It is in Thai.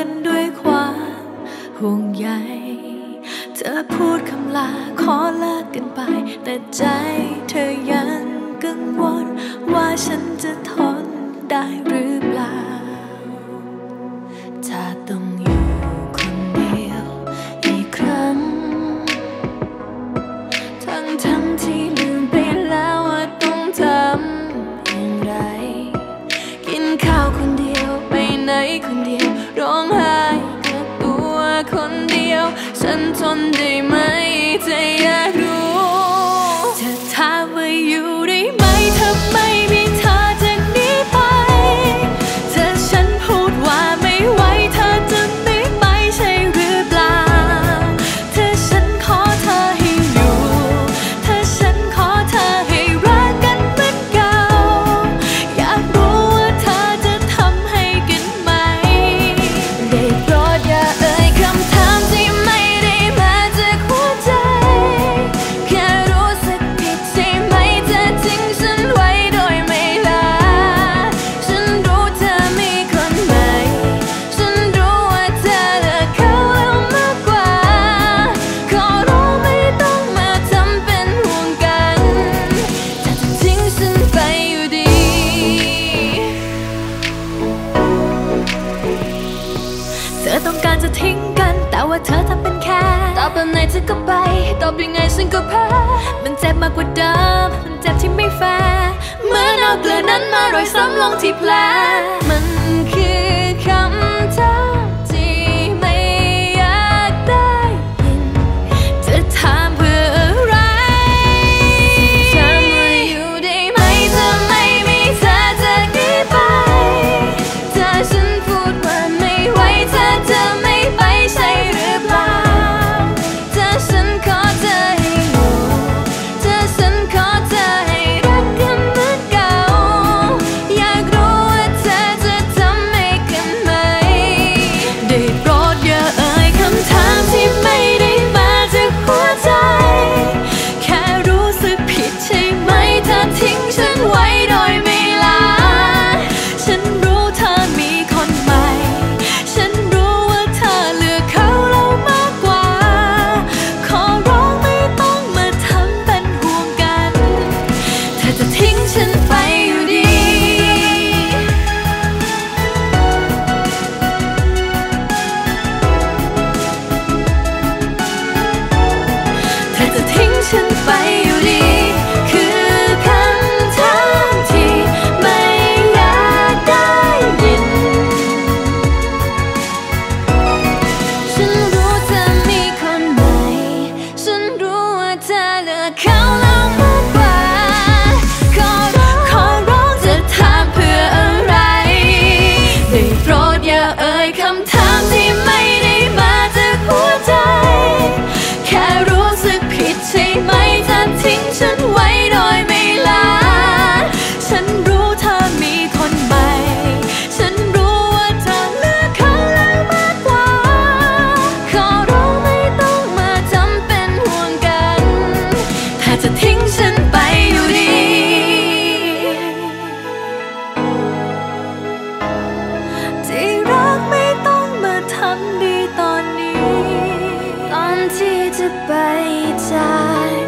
กันด้วยความห่วงใยเธอพูดคำลาขอเลิกกันไปแต่ใจเธอยังกังวลว่าฉันจะทนได้หรือเปล่าถ้าต้องอยู่คนเดียวอีกครั้งทั้งที่ลืมไปแล้วว่าต้องทำอย่างไรกินข้าวคนเดียวไปไหนคนเดียวร้องไห้กับตัวคนเดียวฉันทนได้ไหมเธออยากรู้เธอถามว่าอยู่ได้ไหมทำไมมีเธอจากนี้ไปเธอฉันพูดว่าไม่ไหวเธอจะไม่ไปใช่หรือเปล่าเธอฉันขอเธอให้อยู่เธอฉันขอเธอให้รักกันเหมือนเก่าอยากรู้ว่าเธอจะทำให้กันไหมได้โปรดอย่าเอ่ยคำถามที่ไม่ได้มาจากหัวใจแค่รู้สึกผิดใช่ไหมเธอทิ้งฉันไว้โดยไม่ลาฉันรู้เธอมีคนใหม่ฉันรู้ว่าเธอเลือกเขาแล้วมากกว่าขอร้องไม่ต้องมาทำเป็นห่วงกันถ้าจะทิ้งฉันไปอยู่ดีเธอต้องการจะทิ้งกันแต่ว่าเธอทำเป็นแค่ตอบแบบไหนเธอก็ไปตอบยังไงฉันก็แพ้มันเจ็บมากกว่าเดิมมันเจ็บที่ไม่แฟร์เหมือนเอาเกลือนั้นมาโรยซ้ำลงที่แผลมันคือคำถามที่ไม่อยากได้ยินจะถามเพื่ออะไรถามว่าอยู่ได้ไหมถ้าไม่มีเธอจากนี้ไปถ้าฉันพูดว่าไม่ไหวเธอจะไม่ไปใช่หรือเปล่าถ้าฉันขอเธอให้อยู่ถ้าฉันขอเธอให้รักกันเหมือนเก่าอยากรู้ว่าเธอจะทำให้กันไหมได้โปรดอย่าเอ่ยคำถามที่ไม่ได้มาจากหัวใจแค่รู้สึกผิดใช่ไหมถ้าทิ้งฉันไว้โดยไม่ลาฉันรู้เธอมีคนใหม่ฉันรู้ว่าเธอเลือกเขาแล้วมากกว่าขอร้องไม่ต้องมาทำเป็นห่วงกันเธอจะทิ้งฉันไปอยู่ดีเธอจะทิ้งฉันไปอยู่ดีคือคำถามที่ไม่อยากได้ยินฉันรู้เธอมีคนใหม่ฉันรู้ว่าเธอเลือกเขาแล้วมากกว่าขอร้องจะถามเพื่ออะไรได้โปรดอย่าเอ่ยคำถามที่ไม่ได้มาจากหัวใจแค่รู้สึกผิดใช่ไหมถ้าทิ้งฉันไว้โดยไม่ลาฉันรู้เธอมีคนใหม่ฉันรู้ว่าเธอเลือกเขาแล้วมากกว่าขอร้องไม่ต้องมาทำเป็นห่วงกันถ้าจะทิ้งฉันไปอยู่ดีที่รักไม่ต้องมาทำดีตอนนี้ตอนที่จะไปจาก